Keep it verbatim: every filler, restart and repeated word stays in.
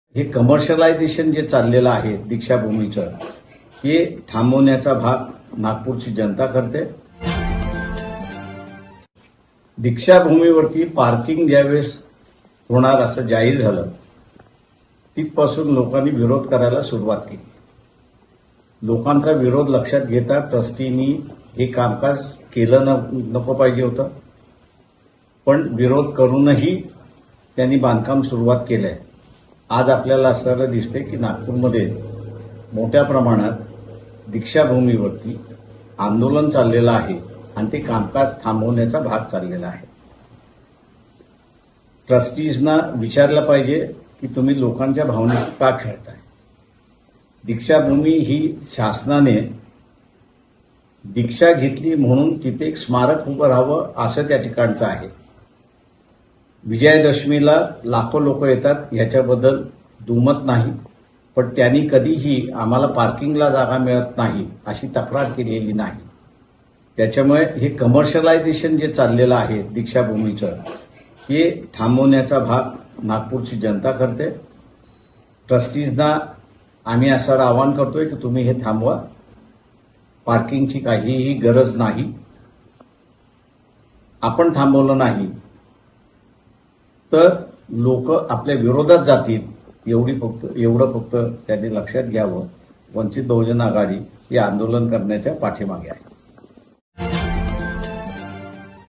हे कमर्शियलायझेशन जे चाललेलं आहे दीक्षाभूमीचं, हे थांबवण्याचा भाग नागपूरची जनता करते। दीक्षाभूमीवरती पार्किंग ज्यावेळेस होणार असं जाहीर झालं, तिथपासून लोकांनी विरोध करायला सुरुवात केली। लोकांचा विरोध लक्षात घेता ट्रस्टीनी हे कामकाज केलं नको पाहिजे होतं, पण विरोध करूनही त्यांनी बांधकाम सुरुवात केलंय। आज आपल्याला असं दिसते की नागपूरमध्ये मोठ्या प्रमाणात दीक्षाभूमीवरती आंदोलन चाललेलं आहे आणि ते कामकाज थांबवण्याचा भाग चाललेला आहे। ट्रस्टीजना विचारलं पाहिजे की तुम्ही लोकांच्या भावनेशी का खेळताय। दीक्षाभूमी ही शासनाने दीक्षा घेतली म्हणून तिथे एक स्मारक उभं राहावं असं त्या ठिकाणचं आहे। विजयादशमीला लाखो लोक येतात, याच्याबद्दल दुमत नाही, पण त्यांनी कधीही आम्हाला पार्किंगला जागा मिळत नाही अशी तक्रार केलेली नाही। त्याच्यामुळे हे कमर्शियलायझेशन जे चाललेलं आहे दीक्षाभूमीचं, हे थांबवण्याचा भाग नागपूरची जनता करते। ट्रस्टीजना आम्ही असं आवाहन करतोय की तुम्ही हे थांबवा, पार्किंगची काहीही गरज नाही। आपण थांबवलं नाही तर लोक आपल्या विरोधात जातील, एवढी फक्त एवढं फक्त त्यांनी लक्षात घ्यावं। वंचित बहुजन आघाडी हे आंदोलन करण्याच्या पाठीमागे आहे।